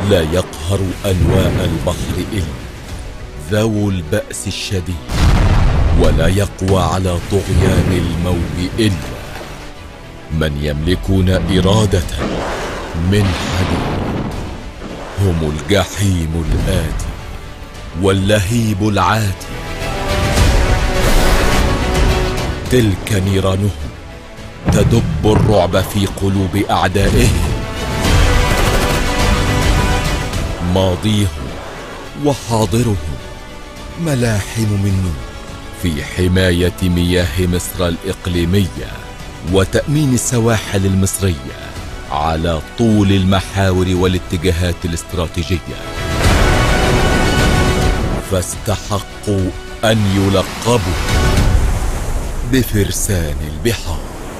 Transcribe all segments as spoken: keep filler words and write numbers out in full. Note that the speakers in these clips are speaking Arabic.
لا يقهر أنواء البحر إلا ذو البأس الشديد، ولا يقوى على طغيان الموج إلا من يملكون إرادة من حديد. هم الجحيم الآتي واللهيب العاتي، تلك نيرانهم تدب الرعب في قلوب أعدائهم. ماضيهم وحاضرهم ملاحم من نور في حماية مياه مصر الإقليمية وتأمين السواحل المصرية على طول المحاور والاتجاهات الاستراتيجية، فاستحقوا أن يلقبوا بفرسان البحار.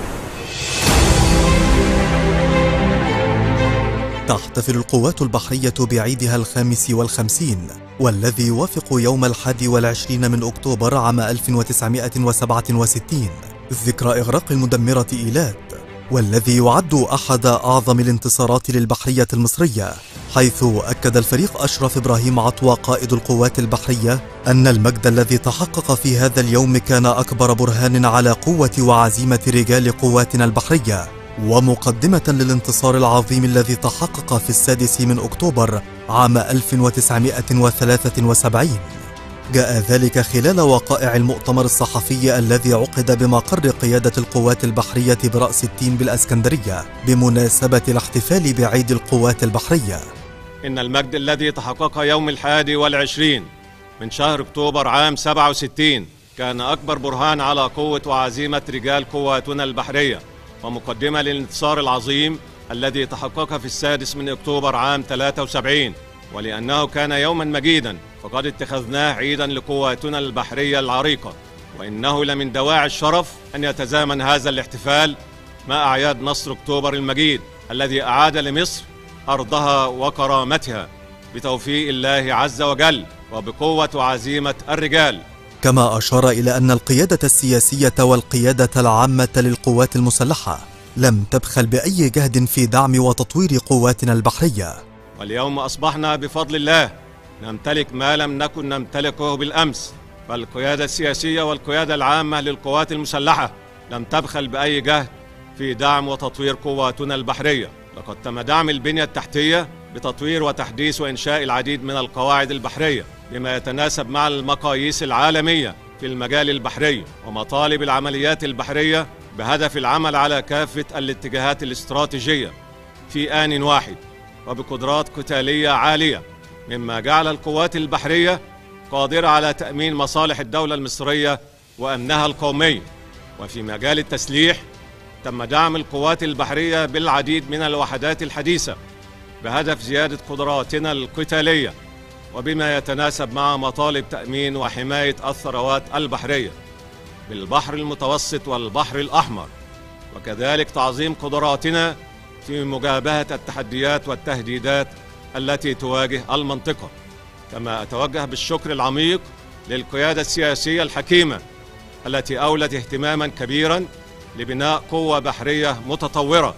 تحتفل القوات البحرية بعيدها الخامس والخمسين، والذي يوافق يوم الحادي والعشرين من أكتوبر عام ألف وتسعمائة وسبعة وستين، ذكرى إغراق المدمرة إيلات، والذي يعد أحد أعظم الانتصارات للبحرية المصرية، حيث أكد الفريق أشرف إبراهيم عطوة قائد القوات البحرية أن المجد الذي تحقق في هذا اليوم كان أكبر برهان على قوة وعزيمة رجال قواتنا البحرية، ومقدمة للانتصار العظيم الذي تحقق في السادس من أكتوبر عام ألف وتسعمائة وثلاثة وسبعين. جاء ذلك خلال وقائع المؤتمر الصحفي الذي عقد بمقر قيادة القوات البحرية برأس التين بالإسكندرية بمناسبة الاحتفال بعيد القوات البحرية. إن المجد الذي تحقق يوم الحادي والعشرين من شهر أكتوبر عام سبعة وستين كان أكبر برهان على قوة وعزيمة رجال قواتنا البحرية، ومقدمة للانتصار العظيم الذي تحقق في السادس من أكتوبر عام ثلاثة وسبعين. ولأنه كان يوما مجيدا فقد اتخذناه عيدا لقواتنا البحرية العريقة، وإنه لمن دواعي الشرف أن يتزامن هذا الاحتفال مع أعياد نصر أكتوبر المجيد الذي أعاد لمصر أرضها وكرامتها بتوفيق الله عز وجل وبقوة وعزيمة الرجال. كما أشار إلى أن القيادة السياسية والقيادة العامة للقوات المسلحة لم تبخل بأي جهد في دعم وتطوير قواتنا البحرية. واليوم أصبحنا بفضل الله نمتلك ما لم نكن نمتلكه بالأمس، فالقيادة السياسية والقيادة العامة للقوات المسلحة لم تبخل بأي جهد في دعم وتطوير قواتنا البحرية. لقد تم دعم البنية التحتية بتطوير وتحديث وإنشاء العديد من القواعد البحرية بما يتناسب مع المقاييس العالمية في المجال البحري ومطالب العمليات البحرية، بهدف العمل على كافة الاتجاهات الاستراتيجية في آن واحد وبقدرات قتالية عالية، مما جعل القوات البحرية قادرة على تأمين مصالح الدولة المصرية وأمنها القومي. وفي مجال التسليح تم دعم القوات البحرية بالعديد من الوحدات الحديثة بهدف زيادة قدراتنا القتالية وبما يتناسب مع مطالب تأمين وحماية الثروات البحرية بالبحر المتوسط والبحر الأحمر، وكذلك تعظيم قدراتنا في مجابهة التحديات والتهديدات التي تواجه المنطقة. كما أتوجه بالشكر العميق للقيادة السياسية الحكيمة التي أولت اهتماما كبيرا لبناء قوة بحرية متطورة.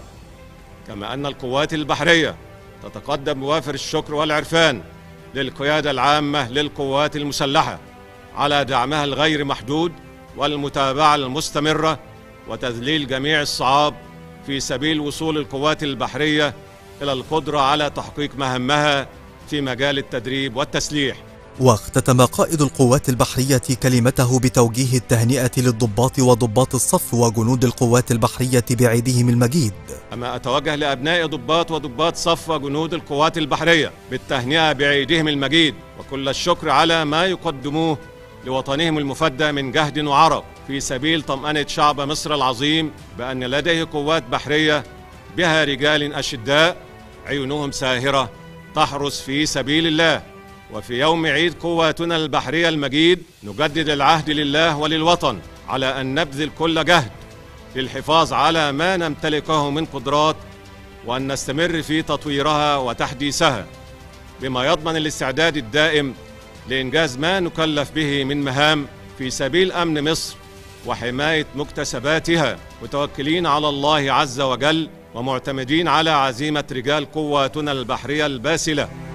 كما أن القوات البحرية تتقدم بوافر الشكر والعرفان للقيادة العامة للقوات المسلحة على دعمها الغير محدود والمتابعة المستمرة وتذليل جميع الصعاب في سبيل وصول القوات البحرية إلى القدرة على تحقيق مهامها في مجال التدريب والتسليح. واختتم قائد القوات البحرية كلمته بتوجيه التهنئة للضباط وضباط الصف وجنود القوات البحرية بعيدهم المجيد. أما أتوجه لأبناء ضباط وضباط صف وجنود القوات البحرية بالتهنئة بعيدهم المجيد وكل الشكر على ما يقدموه لوطنهم المفدى من جهد وعرق في سبيل طمأنة شعب مصر العظيم بأن لديه قوات بحرية بها رجال أشداء عيونهم ساهرة تحرس في سبيل الله. وفي يوم عيد قواتنا البحرية المجيد نجدد العهد لله وللوطن على أن نبذل كل جهد للحفاظ على ما نمتلكه من قدرات وأن نستمر في تطويرها وتحديثها بما يضمن الاستعداد الدائم لإنجاز ما نكلف به من مهام في سبيل أمن مصر وحماية مكتسباتها، متوكلين على الله عز وجل ومعتمدين على عزيمة رجال قواتنا البحرية الباسلة